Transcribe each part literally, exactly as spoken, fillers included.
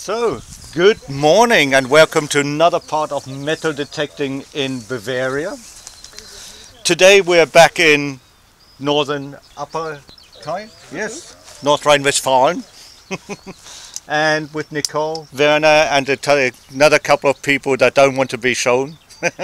So, good morning and welcome to another part of metal detecting in Bavaria. Today we're back in northern Upper Rhine, yes, North Rhine-Westphalia, and with Nicole, Werner and a t another couple of people that don't want to be shown.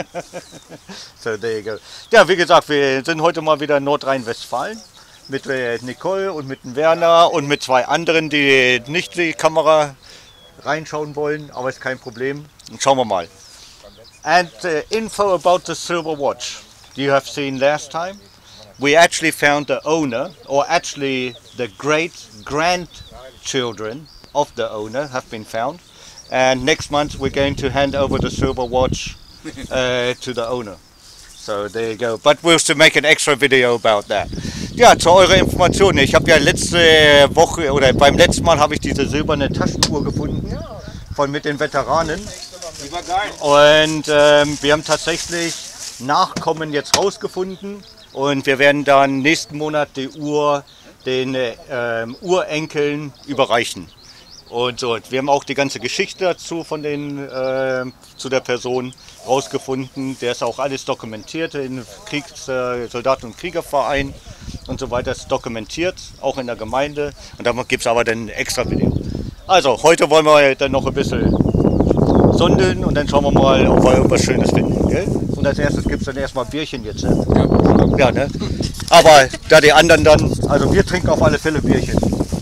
So there you go. Ja, wie gesagt, wir sind heute mal wieder in Nordrhein-Westfalen mit Nicole und mit Werner und mit zwei anderen, die nicht die Kamera reinschauen wollen, aber ist kein Problem. Und schauen wir mal. And uh, info about the silver watch you have seen last time. We actually found the owner, or actually the great grandchildren of the owner have been found. And next month we're going to hand over the silver watch uh, to the owner. So there you go. But we'll still make an extra video about that. Ja, zu eurer Information. Ich habe ja letzte Woche oder beim letzten Mal habe ich diese silberne Taschenuhr gefunden von mit den Veteranen. Die war geil. Und ähm, wir haben tatsächlich Nachkommen jetzt rausgefunden und wir werden dann nächsten Monat die Uhr den ähm, Urenkeln überreichen. Und so, wir haben auch die ganze Geschichte dazu von den äh, zu der Person rausgefunden. Der ist auch alles dokumentiert in Kriegs-, äh, Soldaten- und Kriegerverein und so weiter. Ist dokumentiert, auch in der Gemeinde. Und da gibt es aber dann ein extra Video. Also heute wollen wir dann noch ein bisschen sondeln und dann schauen wir mal, ob wir irgendwas Schönes finden. Gell? Und als erstes gibt es dann erstmal Bierchen jetzt. Ne? Ja, ja, ne? Aber da die anderen dann, also wir trinken auf alle Fälle Bierchen.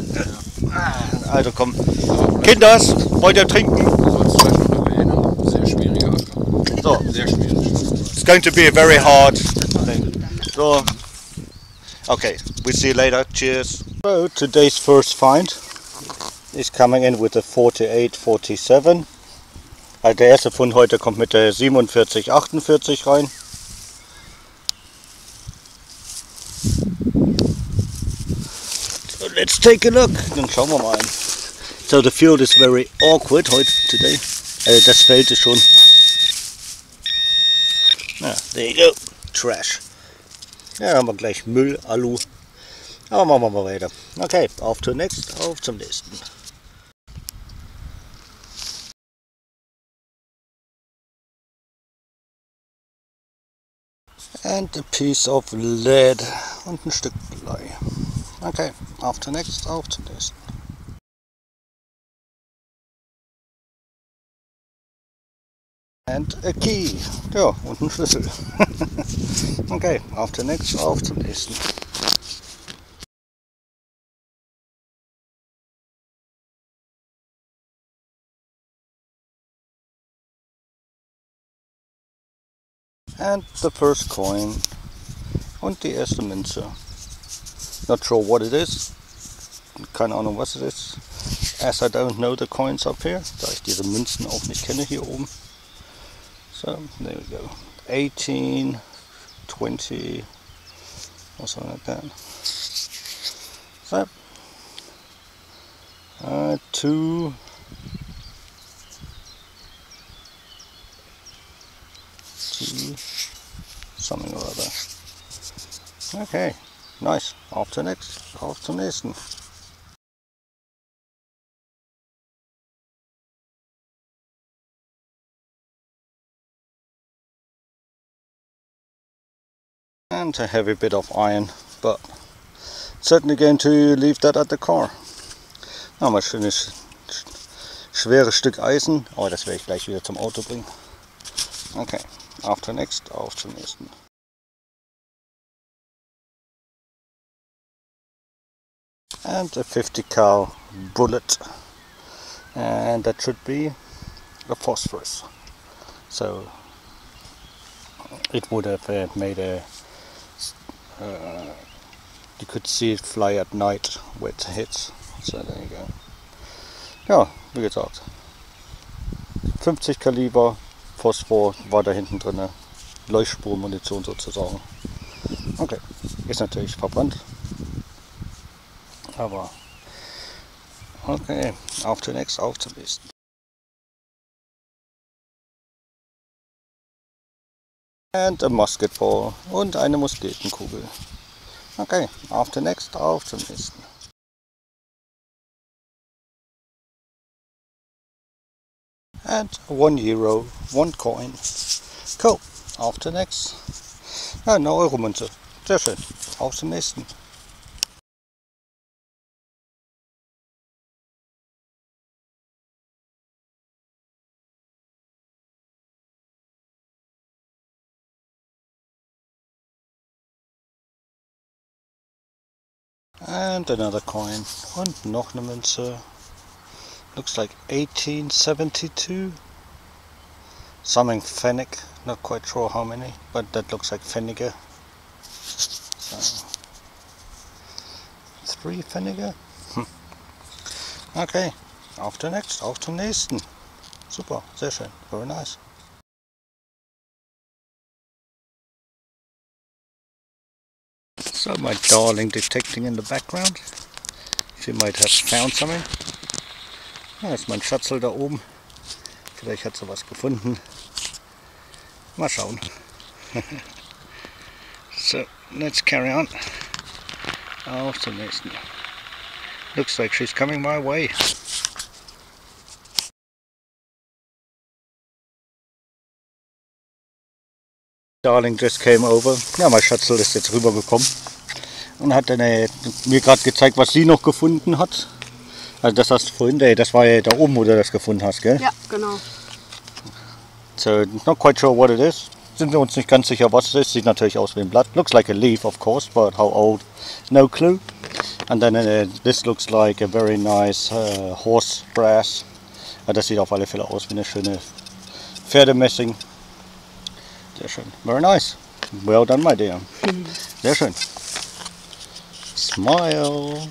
Also komm, Kinders, wollt ihr trinken? Sonst vielleicht noch erwähnen. Sehr schwieriger Abgang. So. Sehr schwierig. It's going to be a very hard thing. So, okay, we see you later. Cheers. So today's first find is coming in with a forty-eight forty-seven. Also der erste Fund heute kommt mit der siebenundvierzig achtundvierzig rein. So let's take a look. Dann schauen wir mal. So the field is very awkward heute today. Äh, das Feld ist schon. Ah, there you go. Trash. Ja, haben wir gleich Müll, Alu. Aber machen wir mal weiter. Okay, auf zur nächsten, auf zum nächsten. And a piece of lead und ein Stück Blei. Okay, auf zur nächsten, auf zum nächsten. And a key. Ja, und ein Schlüssel. Okay, auf zur nächsten, auf zum nächsten. And the first coin. Und die erste Münze. Not sure what it is. Keine Ahnung was es ist. As I don't know the coins up here. Da ich diese Münzen auch nicht kenne hier oben. So, there we go. eighteen, twenty, or something like that. So, uh, two, two, something or other. Okay, nice. Auf zur nächsten, auf zum nächsten. And a heavy bit of iron, but certainly going to leave that at the car. Nochmal schönes, schweres Stück Eisen, aber das werde ich gleich wieder zum Auto bringen. Okay, after next, auf zum nächsten. And a fifty cal bullet, and that should be a phosphorus. So it would have uh, made a Uh, you could see it fly at night with hits. So there you go. Ja, wie gesagt. fünfzig Kaliber Phosphor war da hinten drin. Leuchtspurmunition sozusagen. Okay, ist natürlich verbrannt. Aber okay, auf zur nächsten, auf zum nächsten. And a musket ball und eine Musketenkugel. Okay, auf zur nächsten, auf zum nächsten. And one euro, one coin. Cool. Auf zur nächsten. Ja, eine Euromünze. Sehr schön. Auf zum nächsten. And another coin. Und noch eine Münze. Looks like eighteen seventy-two. Something Pfennig. Not quite sure how many, but that looks like Pfennige. So, three Pfennige. Hm. Okay, auf der next, auf zum nächsten. Super, sehr schön. Very nice. So my darling detecting in the background. She might have found something. Da ist mein Schatzel da oben. Vielleicht hat sie was gefunden. Mal schauen. So, let's carry on. Auf zum nächsten. Looks like she's coming my way. Darling just came over. Ja, mein Schatzel ist jetzt rübergekommen und hat dann äh, mir gerade gezeigt, was sie noch gefunden hat. Also das hast du vorhin, das war ja da oben, wo du das gefunden hast, gell? Ja, genau. So, not quite sure what it is. Sind wir uns nicht ganz sicher, was es ist. Sieht natürlich aus wie ein Blatt. Looks like a leaf, of course, but how old? No clue. And then uh, this looks like a very nice uh, horse brass. Ja, das sieht auf alle Fälle aus wie eine schöne Pferdemessing. Sehr schön. Very nice. Well done, my dear. Sehr schön. Smile.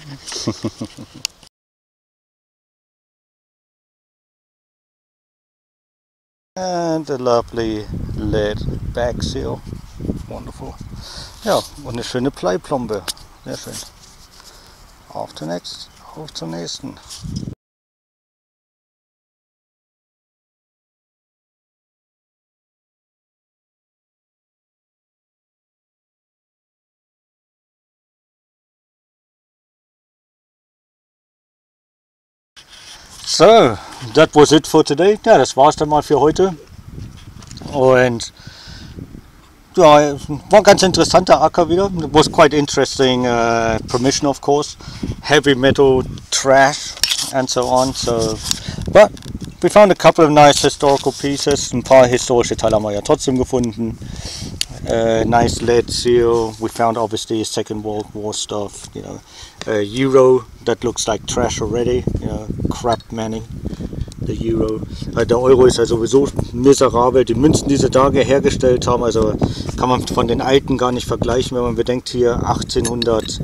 And a lovely lead bag seal. Wonderful. Ja, und eine schöne Bleiplombe. Sehr schön. Auf zur nächsten. Auf zur nächsten. So, that was it for today. Ja, das war's dann mal für heute. Und ja, war ein ganz interessanter Acker wieder. It was quite interesting uh, permission, of course. Heavy metal trash and so on. So, but we found a couple of nice historical pieces. Ein paar historische Teile haben wir ja trotzdem gefunden. Uh, nice lead seal. We found obviously Second World War stuff. You know, uh, euro that looks like trash already. You know, crap Manning. The Euro. Der Euro ist ja sowieso miserabel. Die Münzen, die sie da hergestellt haben, also kann man von den alten gar nicht vergleichen, wenn man bedenkt hier achtzehnhundert.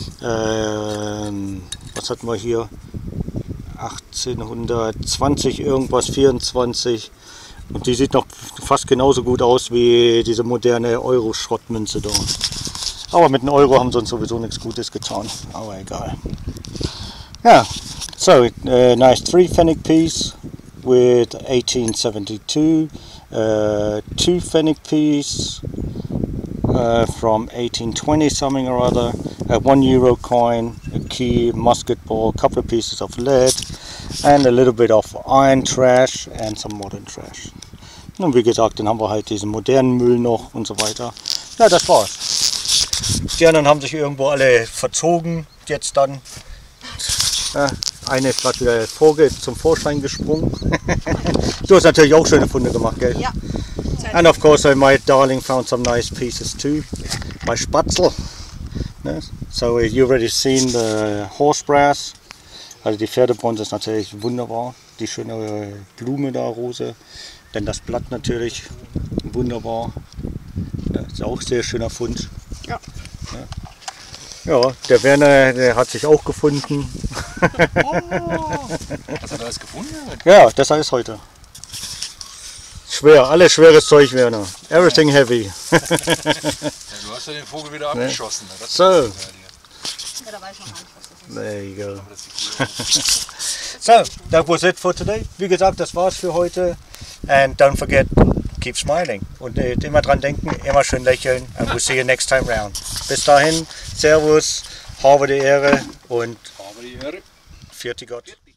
Ähm, was hatten wir hier? achtzehnhundertzwanzig irgendwas, vierundzwanzig. Und die sieht noch fast genauso gut aus wie diese moderne Euro-Schrottmünze da. Aber mit einem Euro haben sie uns sowieso nichts Gutes getan. Aber egal. Ja, so uh, nice three Pfennig piece with eighteen seventy-two, uh, two Pfennig piece uh, from eighteen twenty something or other, a one euro coin, a key, musket ball, a couple of pieces of lead, and a little bit of iron trash and some modern trash. Und wie gesagt, dann haben wir halt diesen modernen Müll noch und so weiter. Ja, das war's. Die anderen haben sich irgendwo alle verzogen, jetzt dann. Ja, eine ist gerade wieder vorge zum Vorschein gesprungen. Du hast natürlich auch schöne Funde gemacht, gell? Ja. And of course my darling found some nice pieces too. My Spatzel. So you already seen the horse brass. Also die Pferdebronze ist natürlich wunderbar. Die schöne Blume da, Rose. Denn das Blatt natürlich wunderbar. Das ist auch ein sehr schöner Fund. Ja. Ja. Ja, der Werner, der hat sich auch gefunden. Oh, hast du da alles gefunden? Ja, das alles heute. Schwer, alles schweres Zeug, Werner. Everything heavy. Ja, du hast ja den Vogel wieder abgeschossen. Ja. Das So. Ja, da weiß ich noch gar nicht, was das ist. There you go. So, that was it for today. Wie gesagt, das war's für heute. And don't forget, keep smiling. Und äh, immer dran denken, immer schön lächeln. And we'll see you next time round. Bis dahin, Servus, habe die Ehre und Aber die Ehre. Vierte Gott.